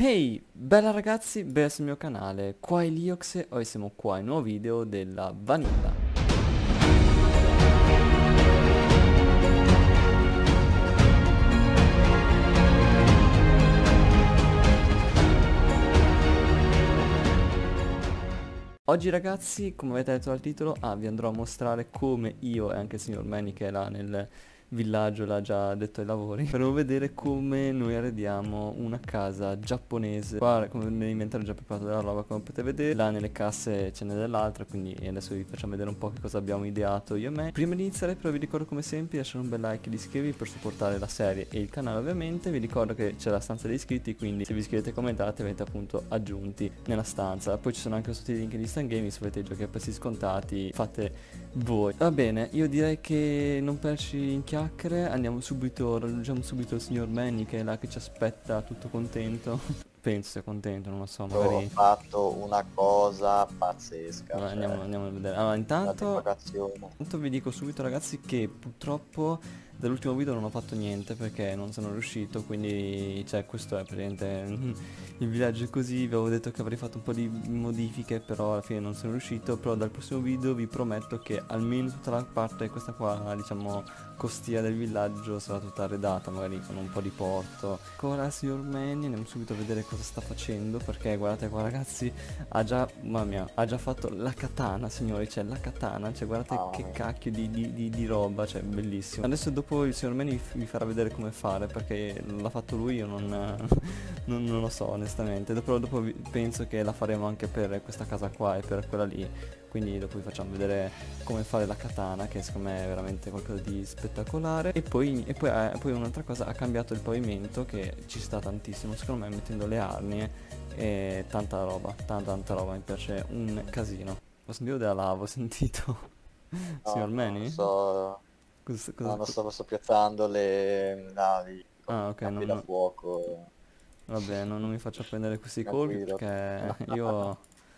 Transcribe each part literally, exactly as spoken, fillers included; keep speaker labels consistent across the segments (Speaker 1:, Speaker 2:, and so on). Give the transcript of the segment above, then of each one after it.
Speaker 1: Hey, bella ragazzi, benvenuti sul mio canale, qua è Liox e oggi siamo qua in un nuovo video della Vanilla. Oggi ragazzi, come avete letto dal titolo, ah, vi andrò a mostrare come io e anche il signor Manny che è là nel villaggio, l'ha già detto ai lavori, faremo vedere come noi arrediamo una casa giapponese. Qua come nell'inventario ho già preparato della roba, come potete vedere, là nelle casse ce n'è dell'altra, quindi adesso vi facciamo vedere un po' che cosa abbiamo ideato io e me. Prima di iniziare però vi ricordo come sempre di lasciare un bel like e di iscrivervi per supportare la serie e il canale ovviamente. Vi ricordo che c'è la stanza degli iscritti, quindi se vi iscrivete e commentate venite appunto aggiunti nella stanza. Poi ci sono anche sotto i link di Instant Gaming, se volete i giochi a prezzi scontati fate voi. Va bene, io direi che non perci in chiacchiere, andiamo subito, raggiungiamo subito il signor Manny che è là che ci aspetta tutto contento. Penso sia contento, non lo so,
Speaker 2: Ho
Speaker 1: magari...
Speaker 2: fatto una cosa pazzesca,
Speaker 1: Allora,
Speaker 2: cioè,
Speaker 1: andiamo, andiamo a vedere. Allora,
Speaker 2: una
Speaker 1: intanto,
Speaker 2: decorazione.
Speaker 1: intanto vi dico subito ragazzi che purtroppo dall'ultimo video non ho fatto niente perché non sono riuscito, quindi cioè questo è praticamente il villaggio è così. Vi avevo detto che avrei fatto un po' di modifiche, però alla fine non sono riuscito. Però dal prossimo video vi prometto che almeno tutta la parte questa qua, diciamo, costiera del villaggio sarà tutta arredata, magari con un po' di porto. Ancora signor Manny, andiamo subito a vedere cosa sta facendo, perché guardate qua ragazzi, ha già, mamma mia, ha già fatto la katana signori, cioè la katana, cioè guardate
Speaker 2: Ah,
Speaker 1: che cacchio di, di, di, di roba, cioè bellissimo. Adesso dopo il signor Manny vi farà vedere come fare, perché l'ha fatto lui, io non, non, non lo so onestamente. Dopo, dopo vi- penso che la faremo anche per questa casa qua e per quella lì, quindi dopo vi facciamo vedere come fare la katana, che secondo me è veramente qualcosa di spettacolare. E poi, e poi, eh, poi un'altra cosa, ha cambiato il pavimento che ci sta tantissimo secondo me, mettendo le arnie e tanta roba, tanta tanta roba, mi piace un casino. Ho sentito della lava, ho sentito. Signor
Speaker 2: no, no,
Speaker 1: Manny?
Speaker 2: sto,
Speaker 1: Cosa,
Speaker 2: no,
Speaker 1: cosa,
Speaker 2: non
Speaker 1: co-
Speaker 2: sto, sto piazzando le navi con
Speaker 1: ah
Speaker 2: i
Speaker 1: ok,
Speaker 2: campi
Speaker 1: non,
Speaker 2: da
Speaker 1: non-
Speaker 2: fuoco,
Speaker 1: vabbè, non, non mi faccio prendere questi colpi
Speaker 2: tranquillo.
Speaker 1: perché io...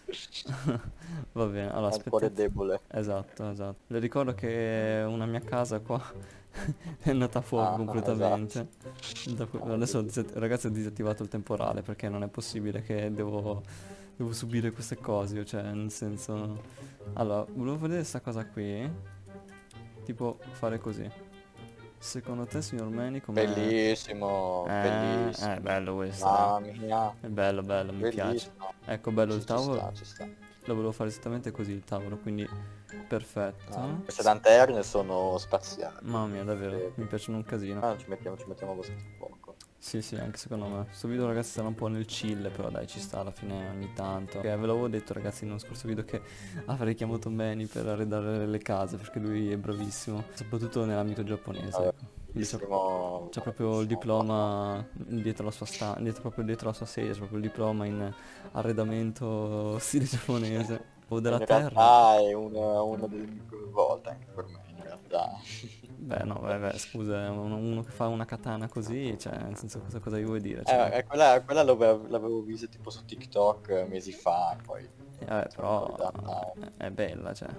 Speaker 1: Va bene, allora
Speaker 2: Ho il cuore
Speaker 1: aspettate.
Speaker 2: debole.
Speaker 1: Esatto, esatto. Le ricordo che una mia casa qua è andata a fuoco
Speaker 2: Ah, esatto.
Speaker 1: completamente. Da que-
Speaker 2: Ah,
Speaker 1: Adesso ho
Speaker 2: bellissimo.
Speaker 1: disat- ragazzi ho disattivato il temporale perché non è possibile che devo, devo subire queste cose, io, cioè nel senso... Allora, volevo vedere questa cosa qui, tipo fare così. Secondo te signor Manny com'è?
Speaker 2: Bellissimo,
Speaker 1: Eh, è
Speaker 2: bellissimo.
Speaker 1: bello questo, dai.
Speaker 2: Mamma mia,
Speaker 1: È bello, bello, mi piace.
Speaker 2: bellissimo.
Speaker 1: Ecco, bello il
Speaker 2: Ci, ci
Speaker 1: tavolo.
Speaker 2: sta, ci sta.
Speaker 1: Lo volevo fare esattamente così il tavolo, quindi
Speaker 2: Ah,
Speaker 1: perfetto.
Speaker 2: queste lanterne sono spaziali.
Speaker 1: Mamma mia, davvero,
Speaker 2: Eh,
Speaker 1: mi piacciono un casino.
Speaker 2: Ah, ci mettiamo, ci mettiamo abbastanza poco.
Speaker 1: Sì, sì, anche secondo me. Sto video ragazzi sarà un po' nel chill, però dai, ci sta alla fine ogni tanto. Che ve l'avevo detto ragazzi nello scorso video che avrei chiamato Manny per arredare le case, perché lui è bravissimo, soprattutto nell'ambito giapponese,
Speaker 2: Vabbè,
Speaker 1: ecco. Lui c'ha
Speaker 2: bellissimo,
Speaker 1: c'ha proprio il
Speaker 2: bellissimo qua.
Speaker 1: diploma dietro la sua sta, dietro, proprio dietro la sua sedia, c'è proprio il diploma in arredamento stile giapponese. O della
Speaker 2: In
Speaker 1: terra.
Speaker 2: realtà è una, una delle mie prime volte anche per me, in realtà.
Speaker 1: Beh, no, beh, beh, scusa, uno, uno che fa una katana così, cioè, nel senso, cosa, cosa gli vuoi dire? Cioè,
Speaker 2: Eh, eh, quella, quella l'avevo l'avevo vista tipo su TikTok eh, mesi fa, poi
Speaker 1: eh, vabbè,
Speaker 2: sono un po'
Speaker 1: però
Speaker 2: ridatta.
Speaker 1: è, è bella, cioè.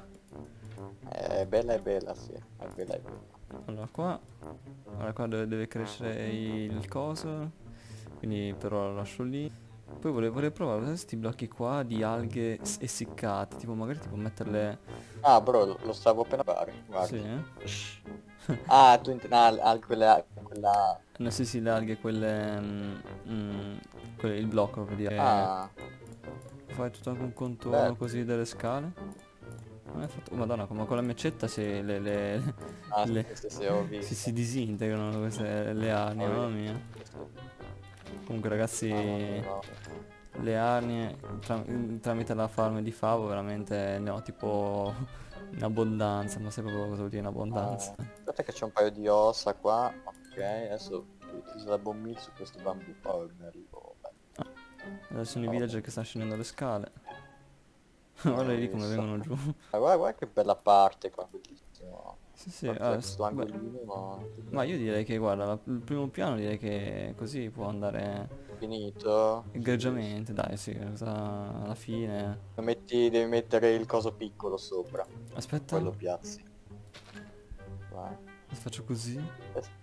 Speaker 2: È bella, è bella, sì, è bella, è bella.
Speaker 1: Allora, qua, allora, qua deve, deve crescere il coso, quindi però lo lascio lì. Poi vorrei, vorrei provare questi blocchi qua di alghe s- essiccate, tipo magari tipo metterle...
Speaker 2: Ah, bro, lo lo stavo appena fare,
Speaker 1: Sì,
Speaker 2: guarda.
Speaker 1: eh?
Speaker 2: Ah, tu intendi ah, ah, quella, quella...
Speaker 1: No, sì, sì, le alghe, quelle... mm, mm, quelle- il blocco proprio di... eh,
Speaker 2: Ah,
Speaker 1: fai tutto anche un contorno
Speaker 2: beh,
Speaker 1: così delle scale. Non è fatto... oh, Madonna, come con la mia accetta se le... le,
Speaker 2: ah, sì,
Speaker 1: le
Speaker 2: sì, sì, ho
Speaker 1: si, si
Speaker 2: visto,
Speaker 1: disintegrano queste le arnie,
Speaker 2: ho
Speaker 1: mamma
Speaker 2: visto,
Speaker 1: mia.
Speaker 2: sì, sì.
Speaker 1: Comunque ragazzi,
Speaker 2: Mamma mia, no.
Speaker 1: le arnie tra- tramite la farm di Favo veramente ne ho tipo in abbondanza, ma sai proprio cosa vuol dire in abbondanza?
Speaker 2: Ah, aspetta che c'è un paio di ossa qua, ok, adesso utilizzo la bombilla su questo bambù, poi ne arrivo, beh,
Speaker 1: Adesso sono i
Speaker 2: no, vabbè,
Speaker 1: villager che stanno scendendo le scale.
Speaker 2: non
Speaker 1: Guarda
Speaker 2: ho
Speaker 1: lì come
Speaker 2: visto.
Speaker 1: vengono giù.
Speaker 2: Ma guarda, guarda che bella parte qua, bellissimo.
Speaker 1: Sì, sì,
Speaker 2: Guarda, c'è
Speaker 1: ah, s-
Speaker 2: questo
Speaker 1: beh,
Speaker 2: angolino, ma
Speaker 1: ma io direi che guarda, la- il primo piano direi che così può andare
Speaker 2: finito, sì, sì.
Speaker 1: egregiamente, dai, sì, cosa alla fine.
Speaker 2: Lo metti, devi mettere il coso piccolo sopra, poi
Speaker 1: Aspetta,
Speaker 2: lo piazzi. Vai.
Speaker 1: faccio così.
Speaker 2: Eh,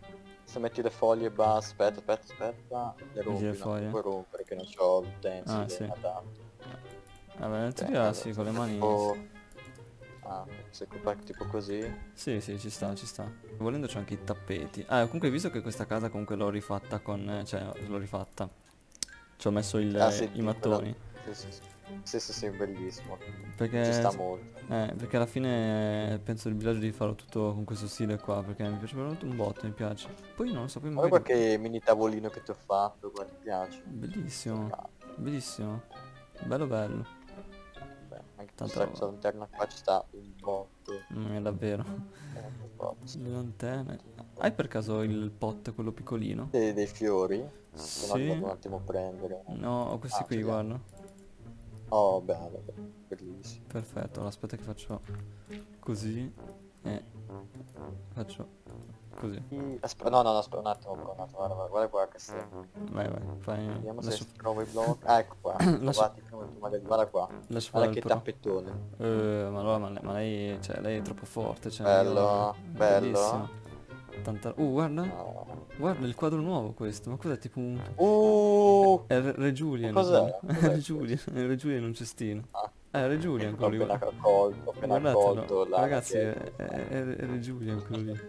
Speaker 2: Se metti le foglie e basta, aspetta, aspetta, aspetta, le rompi,
Speaker 1: le
Speaker 2: no,
Speaker 1: foglie?
Speaker 2: non puoi rompere che non c'ho l'utensile
Speaker 1: Ah, sì.
Speaker 2: adatto.
Speaker 1: Vabbè, in
Speaker 2: Ok,
Speaker 1: teoria
Speaker 2: allora,
Speaker 1: sì, con le
Speaker 2: se
Speaker 1: mani...
Speaker 2: tipo... Ah, se compacti tipo così.
Speaker 1: Sì, sì, ci sta, ci sta. Volendo c'ho anche i tappeti. Ah, comunque visto che questa casa comunque l'ho rifatta con... Cioè, l'ho rifatta. Ci ho messo il-
Speaker 2: Ah sì,
Speaker 1: i
Speaker 2: di quella...
Speaker 1: mattoni.
Speaker 2: Sì, sì, sì, sì, sì, sì, bellissimo.
Speaker 1: Perché...
Speaker 2: Ci sta molto.
Speaker 1: Eh, perché alla fine eh, penso il villaggio di farlo tutto con questo stile qua. Perché mi piace veramente un botto, mi piace. Poi non lo so, poi
Speaker 2: Guarda
Speaker 1: magari...
Speaker 2: qualche mini tavolino che ti ho fatto, guarda, ti piace?
Speaker 1: Bellissimo.
Speaker 2: Ah,
Speaker 1: Bellissimo. Bello bello.
Speaker 2: beh, anche
Speaker 1: Tanta
Speaker 2: questa
Speaker 1: roba.
Speaker 2: lanterna qua ci sta un botto.
Speaker 1: Mm, è davvero.
Speaker 2: Eh, un botto.
Speaker 1: Le lanterne. Hai per caso il pot, quello piccolino?
Speaker 2: Dei, dei fiori? Sono arrivato
Speaker 1: Sì.
Speaker 2: un attimo a prendere.
Speaker 1: No, ho questi
Speaker 2: Ah,
Speaker 1: qui,
Speaker 2: ce li ha.
Speaker 1: guarda.
Speaker 2: Oh, bello, bello, bellissimo.
Speaker 1: Perfetto, allora aspetta che faccio così e faccio così.
Speaker 2: Aspetta, no, no, no, aspetta un attimo, un attimo, guarda, guarda, guarda qua che sembra.
Speaker 1: Vai, vai, fai...
Speaker 2: Vediamo se
Speaker 1: Lascio,
Speaker 2: trovo i blocchi. Ah, ecco qua.
Speaker 1: lascio,
Speaker 2: Trovati prima tu magari. Guarda qua.
Speaker 1: lascio fare
Speaker 2: Guarda
Speaker 1: il
Speaker 2: che
Speaker 1: pro.
Speaker 2: tappetone.
Speaker 1: Eh, ma allora, ma lei, ma lei, cioè, lei è troppo forte, cioè,
Speaker 2: Bello,
Speaker 1: io...
Speaker 2: bello.
Speaker 1: Bellissimo. Tanta... Uh, guarda,
Speaker 2: No.
Speaker 1: guarda il quadro nuovo questo, ma cos'è, tipo un...
Speaker 2: Uh,
Speaker 1: È Re, Re Julian,
Speaker 2: cos'è?
Speaker 1: quello. È
Speaker 2: Cos'è
Speaker 1: Re Julian,
Speaker 2: questo?
Speaker 1: è Re Julian in un cestino.
Speaker 2: Ah,
Speaker 1: Eh, Re Julian
Speaker 2: ho
Speaker 1: quello lì,
Speaker 2: appena
Speaker 1: guarda.
Speaker 2: colto, ho appena colto
Speaker 1: Guardatelo,
Speaker 2: la, la
Speaker 1: ragazzi, è,
Speaker 2: pietra.
Speaker 1: è, è, è Re Julian quello lì.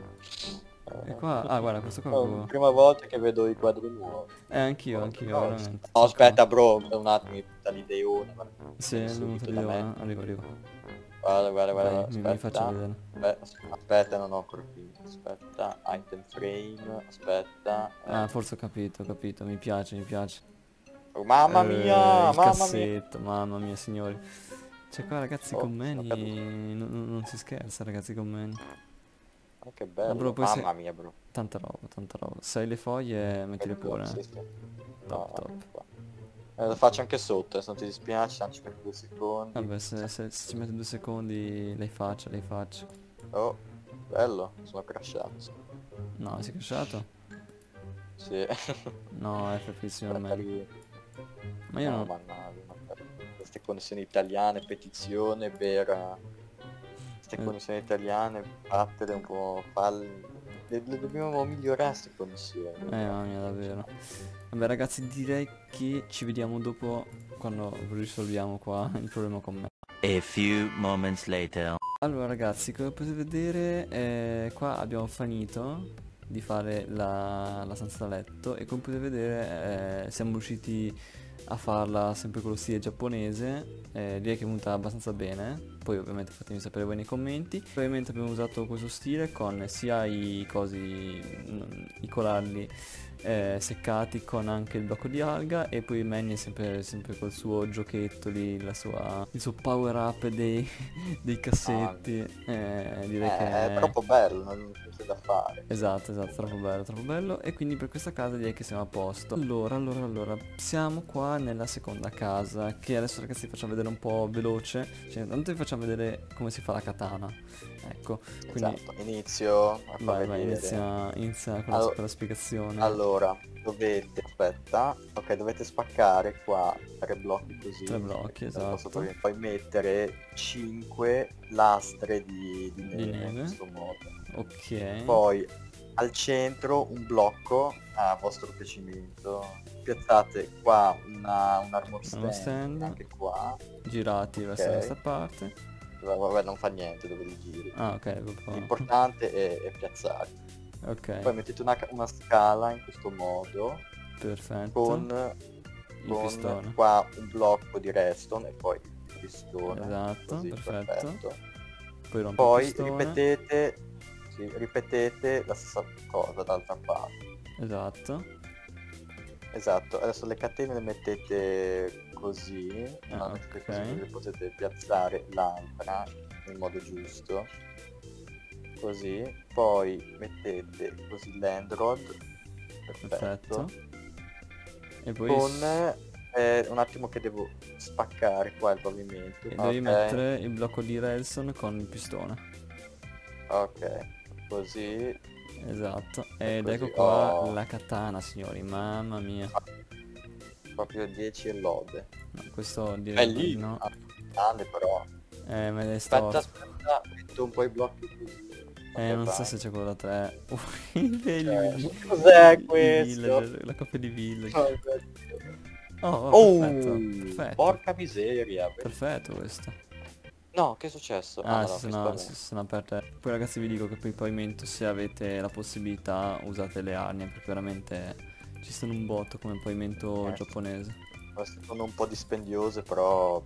Speaker 1: E
Speaker 2: Eh,
Speaker 1: qua, ah, guarda, questo qua
Speaker 2: oh,
Speaker 1: proprio...
Speaker 2: prima volta che vedo i quadri nuovi.
Speaker 1: Eh, anch'io,
Speaker 2: Oh,
Speaker 1: anch'io,
Speaker 2: no,
Speaker 1: veramente.
Speaker 2: no, aspetta bro, un attimo, mi butta l'ideone. ma
Speaker 1: Sì,
Speaker 2: vieni
Speaker 1: è venuto
Speaker 2: subito
Speaker 1: lì,
Speaker 2: da
Speaker 1: ora.
Speaker 2: me.
Speaker 1: Arrivo, arrivo.
Speaker 2: Guarda, guarda, guarda,
Speaker 1: Vai,
Speaker 2: guarda,
Speaker 1: mi, mi faccio
Speaker 2: aspetta.
Speaker 1: vedere.
Speaker 2: Aspetta, aspetta, non ho ancora finito. Aspetta, item frame, aspetta. eh.
Speaker 1: Ah, forse ho capito, ho capito, mi piace, mi piace.
Speaker 2: Oh, mamma
Speaker 1: Eh,
Speaker 2: mia,
Speaker 1: il
Speaker 2: mamma mia.
Speaker 1: cassetto, mamma mia, signori. Cioè qua ragazzi
Speaker 2: Oh,
Speaker 1: con
Speaker 2: sono caduto.
Speaker 1: Manny non, non- non si scherza, ragazzi con Manny.
Speaker 2: Oh, che
Speaker 1: Ah, bro,
Speaker 2: bello,
Speaker 1: poi se...
Speaker 2: mamma mia, bro.
Speaker 1: Tanta roba, tanta roba. Se hai le foglie, mettile
Speaker 2: Bello,
Speaker 1: pure,
Speaker 2: sì,
Speaker 1: eh.
Speaker 2: sì.
Speaker 1: Top,
Speaker 2: No,
Speaker 1: top.
Speaker 2: qua. Eh, lo faccio anche sotto, eh, se non ti dispiace, tanto ci metto due secondi.
Speaker 1: Vabbè, se, se- se ci mette due secondi, lei faccia, lei faccia.
Speaker 2: Oh, bello, sono crashato.
Speaker 1: No, si è cresciato?
Speaker 2: Sì.
Speaker 1: No, F P signor
Speaker 2: Aspetta
Speaker 1: Manny.
Speaker 2: lì.
Speaker 1: Ma io
Speaker 2: No,
Speaker 1: non...
Speaker 2: mannaggia, ma- queste connessioni italiane, petizione per eh, queste
Speaker 1: Eh.
Speaker 2: connessioni italiane, battere un po', farle... Le, le dobbiamo migliorare queste connessioni.
Speaker 1: Eh, mamma mia, davvero. Vabbè ragazzi, direi che ci vediamo dopo quando risolviamo qua il problema con me.
Speaker 3: A few moments later.
Speaker 1: Allora ragazzi, come potete vedere, eh, qua abbiamo finito di fare la, la stanza da letto e come potete vedere eh, siamo riusciti a farla sempre con lo stile giapponese, eh, direi che è venuta abbastanza bene, poi ovviamente fatemi sapere voi nei commenti. Ovviamente abbiamo usato questo stile con sia i cosi, mm, i colalli eh, seccati con anche il blocco di alga e poi Manny è sempre, sempre col suo giochetto lì, la sua, il suo power up dei, dei cassetti, eh, direi
Speaker 2: Eh,
Speaker 1: che
Speaker 2: è troppo bello, non c'è da fare.
Speaker 1: esatto, esatto, troppo bello, troppo bello. E quindi per questa casa direi che siamo a posto. Allora, allora, allora, siamo qua nella seconda casa, che adesso ragazzi vi facciamo vedere un po' veloce. Cioè, intanto vi facciamo vedere come si fa la katana. Ecco, quindi
Speaker 2: Esatto, inizio a far
Speaker 1: vai, vai,
Speaker 2: vedere.
Speaker 1: inizia, inizia con, la,
Speaker 2: Allora-
Speaker 1: con la spiegazione.
Speaker 2: Allora, dovete, aspetta, ok, dovete spaccare qua tre blocchi così.
Speaker 1: Tre blocchi,
Speaker 2: Non posso
Speaker 1: esatto.
Speaker 2: togliere. Poi mettere cinque lastre di, di neve,
Speaker 1: neve.
Speaker 2: in questo modo.
Speaker 1: Ok,
Speaker 2: Poi al centro un blocco a vostro piacimento. Piazzate qua una, un armor stand,
Speaker 1: Armor stand.
Speaker 2: anche qua.
Speaker 1: girati verso
Speaker 2: Ok.
Speaker 1: questa parte.
Speaker 2: Vabbè, non fa niente dove li giri.
Speaker 1: Ah, ok, proprio.
Speaker 2: L'importante è, è piazzarli.
Speaker 1: Ok,
Speaker 2: Poi mettete una, ca- una scala in questo modo
Speaker 1: perfetto.
Speaker 2: con,
Speaker 1: il
Speaker 2: con
Speaker 1: pistone.
Speaker 2: qua un blocco di redstone e poi il pistone.
Speaker 1: Esatto,
Speaker 2: Così,
Speaker 1: perfetto. Poi rompi il
Speaker 2: Poi
Speaker 1: pistone.
Speaker 2: ripetete, sì, ripetete la stessa cosa dall'altra parte.
Speaker 1: Esatto.
Speaker 2: Esatto, adesso le catene le mettete così,
Speaker 1: Ah,
Speaker 2: no, mettete
Speaker 1: ok.
Speaker 2: così, così potete piazzare l'altra nel modo giusto. Così, poi mettete così l'endrod. Perfetto.
Speaker 1: Perfetto. E poi
Speaker 2: Con
Speaker 1: s-
Speaker 2: eh, un attimo che devo spaccare qua il pavimento.
Speaker 1: e devi
Speaker 2: Ok,
Speaker 1: mettere il blocco di redstone con il pistone.
Speaker 2: ok, così.
Speaker 1: Esatto. Ed
Speaker 2: così,
Speaker 1: ecco qua
Speaker 2: oh.
Speaker 1: la katana, signori. Mamma mia.
Speaker 2: Proprio dieci e lode.
Speaker 1: No, questo direi
Speaker 2: È lì,
Speaker 1: di no.
Speaker 2: ah, grande però.
Speaker 1: Eh, me l'hai
Speaker 2: Aspetta,
Speaker 1: storto.
Speaker 2: aspetta, metto un po' i blocchi così.
Speaker 1: Eh, non so se c'è quello da tre. Uh, i veli,
Speaker 2: Cioè, cos'è
Speaker 1: i
Speaker 2: questo?
Speaker 1: villager, la coppia di villager. Oh, oh,
Speaker 2: Oh,
Speaker 1: perfetto, perfetto.
Speaker 2: porca miseria.
Speaker 1: Perfetto questo.
Speaker 2: No, che è successo? Ah,
Speaker 1: Ah,
Speaker 2: no,
Speaker 1: si
Speaker 2: no, che
Speaker 1: sono, si
Speaker 2: spavento.
Speaker 1: sono aperte. Poi ragazzi vi dico che per il pavimento, se avete la possibilità, usate le arnie, perché veramente ci sono un botto come pavimento
Speaker 2: Eh,
Speaker 1: giapponese.
Speaker 2: Queste sono un po' dispendiose, però...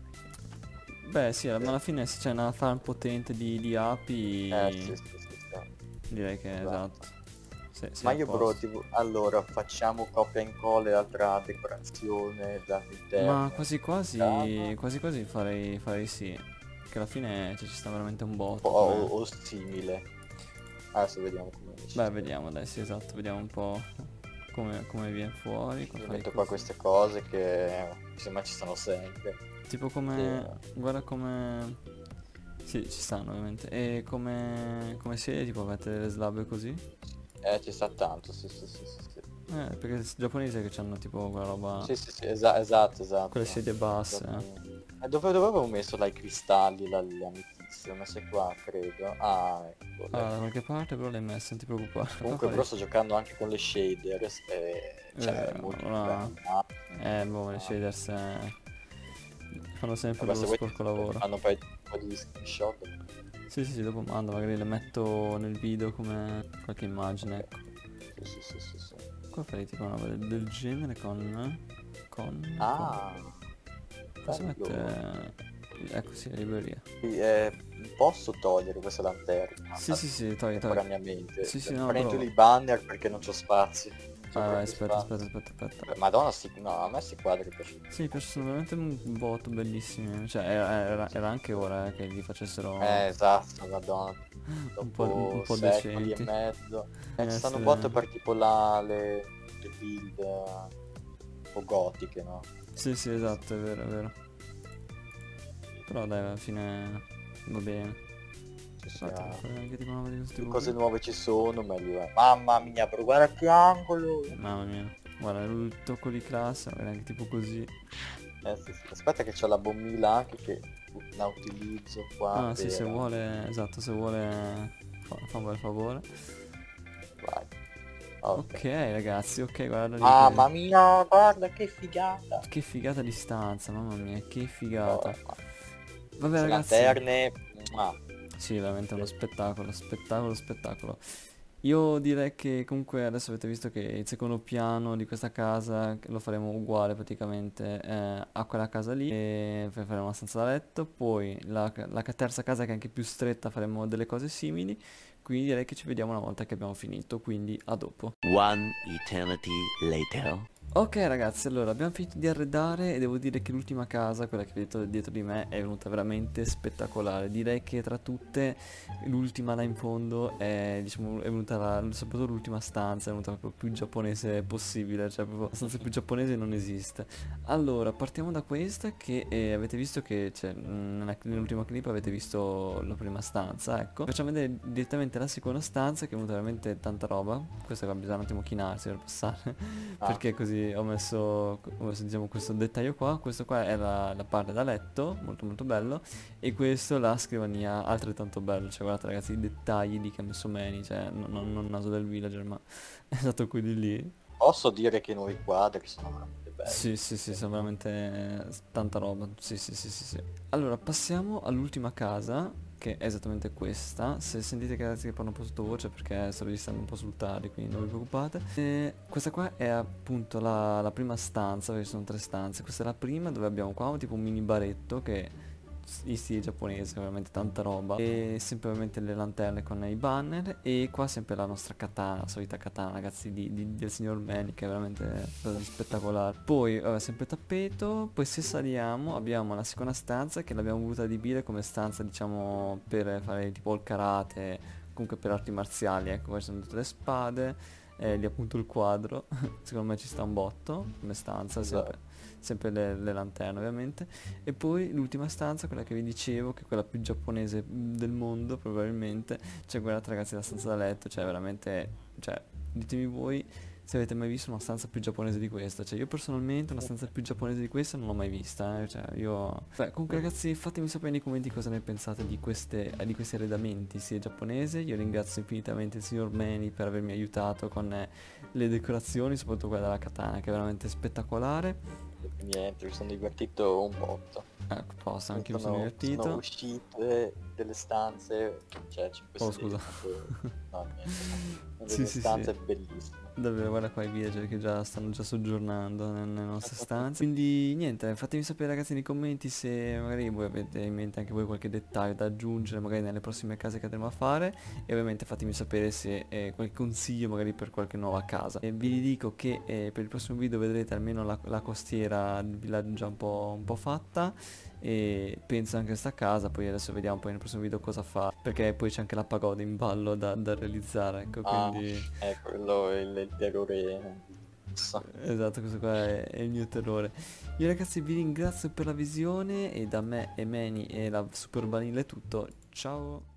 Speaker 1: Beh sì, ma alla fine se c'è una farm potente di, di api,
Speaker 2: Eh, sì, sì, sì, sì.
Speaker 1: direi che
Speaker 2: Esatto.
Speaker 1: esatto. Sì, sì,
Speaker 2: Ma
Speaker 1: a
Speaker 2: io bro,
Speaker 1: posto.
Speaker 2: tipo, allora facciamo copia e incolla e altra decorazione dall'interno.
Speaker 1: Ma quasi quasi, quasi quasi farei, farei sì. Che alla fine cioè, ci sta veramente un
Speaker 2: O,
Speaker 1: botto.
Speaker 2: o-
Speaker 1: Come...
Speaker 2: o simile. Adesso vediamo come ci
Speaker 1: Beh,
Speaker 2: sta.
Speaker 1: vediamo, dai, sì, esatto, vediamo un po' come, come viene fuori. Come
Speaker 2: Io
Speaker 1: fai
Speaker 2: metto qua
Speaker 1: così.
Speaker 2: queste cose che insomma ci stanno sempre.
Speaker 1: Tipo come... Guarda come... Sì, ci stanno ovviamente. E come... Come siede, tipo avete delle slab così?
Speaker 2: Eh, ci sta tanto, sì, sì, sì, sì, sì.
Speaker 1: Eh, perché i giapponesi che hanno tipo quella roba...
Speaker 2: Sì, sì, sì, esa- esatto, esatto.
Speaker 1: Quelle sedie basse. eh.
Speaker 2: Eh, dove, dove avevo messo là i cristalli, là, le ametiste? Ho messo qua, credo. Ah, ecco.
Speaker 1: Ah,
Speaker 2: ecco.
Speaker 1: da qualche parte però l'hai messa, non ti preoccupare.
Speaker 2: Comunque
Speaker 1: Qua
Speaker 2: però
Speaker 1: fai-
Speaker 2: sto giocando anche con le shader, e... cioè è
Speaker 1: Eh,
Speaker 2: molto
Speaker 1: allora...
Speaker 2: bello. Ah,
Speaker 1: Eh, boh, le shaders eh, fanno sempre
Speaker 2: vabbè,
Speaker 1: lo
Speaker 2: se vuoi ti
Speaker 1: sporco lavoro.
Speaker 2: fanno un paio un po' di screenshot.
Speaker 1: Sì, sì, sì, dopo mando, magari le metto nel video come qualche immagine, ecco.
Speaker 2: Sì, sì, sì, sì, sì.
Speaker 1: Qua farei tipo una roba del, del genere con... Con...
Speaker 2: Ah,
Speaker 1: con... Posso
Speaker 2: bello.
Speaker 1: mettere... Ecco sì, la libreria.
Speaker 2: Sì, eh, posso togliere questa lanterna?
Speaker 1: Sì, sì, sì, togli, togli.
Speaker 2: Temporaneamente.
Speaker 1: Sì, sì, no,
Speaker 2: Prendo
Speaker 1: però...
Speaker 2: i banner perché non c'ho spazio. C'ho
Speaker 1: Ah, vai,
Speaker 2: proprio
Speaker 1: aspetta,
Speaker 2: spazio.
Speaker 1: aspetta, aspetta, aspetta.
Speaker 2: Madonna, sti... no, a me sti quadri piacciono.
Speaker 1: Sì, mi piacciono veramente un botto, bellissimi. Cioè, era, era- era anche ora eh, che li facessero
Speaker 2: Eh, esatto, madonna.
Speaker 1: un po',
Speaker 2: Dopo
Speaker 1: un po'
Speaker 2: secoli
Speaker 1: decenti.
Speaker 2: e mezzo. Eh, ci
Speaker 1: Eh,
Speaker 2: stanno
Speaker 1: sì.
Speaker 2: un botto per tipo là le, le build eh, un po' gotiche, no?
Speaker 1: Sì, sì, esatto, è vero, è vero. Però dai, alla fine va bene.
Speaker 2: Ci
Speaker 1: Guarda,
Speaker 2: sia-
Speaker 1: fare anche tipo una roba di questo
Speaker 2: più
Speaker 1: tipo
Speaker 2: cose
Speaker 1: qui.
Speaker 2: nuove ci sono, meglio è. Mamma mia, però guarda che angolo!
Speaker 1: Mamma mia. Guarda, il tocco di classe, magari anche tipo così.
Speaker 2: Eh, sì, sì. Aspetta che c'ho la bombilla anche che la utilizzo qua
Speaker 1: Ah, sì,
Speaker 2: per...
Speaker 1: se vuole, esatto, se vuole fa, fa un bel favore.
Speaker 2: Vai. Ok.
Speaker 1: Ok, ragazzi, ok, guarda lì
Speaker 2: Mamma
Speaker 1: che...
Speaker 2: mia, guarda che figata!
Speaker 1: Che figata di stanza, mamma mia, che figata.
Speaker 2: Oh,
Speaker 1: Vabbè,
Speaker 2: queste
Speaker 1: ragazzi.
Speaker 2: lanterne... mua.
Speaker 1: Sì, veramente uno spettacolo, spettacolo, spettacolo. Io direi che comunque adesso avete visto che il secondo piano di questa casa lo faremo uguale praticamente eh, a quella casa lì e poi faremo una stanza da letto, poi la, la ca- terza casa che è anche più stretta faremo delle cose simili, quindi direi che ci vediamo una volta che abbiamo finito, quindi a dopo.
Speaker 3: One eternity later.
Speaker 1: Ok ragazzi, allora abbiamo finito di arredare e devo dire che l'ultima casa, quella che vedete dietro di me, è venuta veramente spettacolare. Direi che tra tutte l'ultima là in fondo è, diciamo, è venuta la, soprattutto l'ultima stanza, è venuta proprio più giapponese possibile, cioè proprio la stanza più giapponese non esiste. Allora, partiamo da questa che eh, avete visto che, cioè, mh, nell'ultimo clip avete visto la prima stanza, ecco. Facciamo vedere direttamente la seconda stanza che è venuta veramente tanta roba. Questa qua bisogna un attimo chinarsi per passare,
Speaker 2: Ah.
Speaker 1: perché così ho messo, ho messo diciamo questo dettaglio qua. Questo qua è la, la parte da letto, molto molto bello, e questo la scrivania, altrettanto bello. Cioè guardate ragazzi i dettagli di che ha messo Manny, cioè non, non, non naso del villager ma è stato quelli lì.
Speaker 2: Posso dire che i nuovi quadri sono veramente belli.
Speaker 1: Sì sì sì, sono veramente eh, tanta roba. Sì sì sì sì sì. Allora passiamo all'ultima casa, che è esattamente questa. Se sentite che ragazzi che parlo un po' sottovoce perché sto registrando un po' sul tardi, quindi non vi preoccupate. E questa qua è appunto la, la prima stanza, perché ci sono tre stanze. Questa è la prima dove abbiamo qua tipo un mini baretto che in stile giapponese, veramente tanta roba. E sempre ovviamente le lanterne con i banner. E qua sempre la nostra katana, la solita katana ragazzi di, di- del signor Manny, che è veramente qualcosa di spettacolare. Poi vabbè, sempre tappeto. Poi se saliamo abbiamo la seconda stanza che l'abbiamo voluta adibire come stanza diciamo per fare tipo il karate, comunque per arti marziali. Ecco, qua ci sono tutte le spade, eh, lì appunto il quadro. Secondo me ci sta un botto come stanza, sempre, sempre le, le lanterne ovviamente. E poi l'ultima stanza, quella che vi dicevo, che è quella più giapponese mm, del mondo probabilmente. Cioè guardate ragazzi la stanza da letto, cioè veramente, cioè ditemi voi se avete mai visto una stanza più giapponese di questa. Cioè io personalmente una stanza più giapponese di questa non l'ho mai vista, eh. Cioè io... Beh, comunque ragazzi, fatemi sapere nei commenti cosa ne pensate di queste, eh, di questi arredamenti sia giapponese. Io ringrazio infinitamente il signor Manny per avermi aiutato con eh, le decorazioni, soprattutto quella della katana, che è veramente spettacolare.
Speaker 2: Niente, mi sono divertito un botto.
Speaker 1: Ecco, posto, anche io mi sono
Speaker 2: Sono,
Speaker 1: divertito.
Speaker 2: sono uscite delle stanze, cioè cinque
Speaker 1: Oh,
Speaker 2: sedili,
Speaker 1: scusa.
Speaker 2: tipo- no, niente, no.
Speaker 1: Sì,
Speaker 2: Delle
Speaker 1: sì,
Speaker 2: stanze
Speaker 1: sì.
Speaker 2: bellissime.
Speaker 1: Davvero, guarda qua i villager che già stanno già soggiornando nel- nelle nostre stanze. Quindi niente, fatemi sapere ragazzi nei commenti se magari voi avete in mente anche voi qualche dettaglio da aggiungere magari nelle prossime case che andremo a fare. E ovviamente fatemi sapere se eh, qualche consiglio magari per qualche nuova casa. E vi dico che eh, per il prossimo video vedrete almeno la, la costiera del villaggio già un po', un po' fatta. E penso anche a sta casa, poi adesso vediamo poi nel prossimo video cosa fa, perché poi c'è anche la pagoda in ballo da, da realizzare, ecco,
Speaker 2: Ah,
Speaker 1: quindi
Speaker 2: è quello è il, il terrore. So.
Speaker 1: esatto, questo qua è, è il mio terrore. Io ragazzi vi ringrazio per la visione e da me e Manny e la Super Vanilla è tutto, ciao.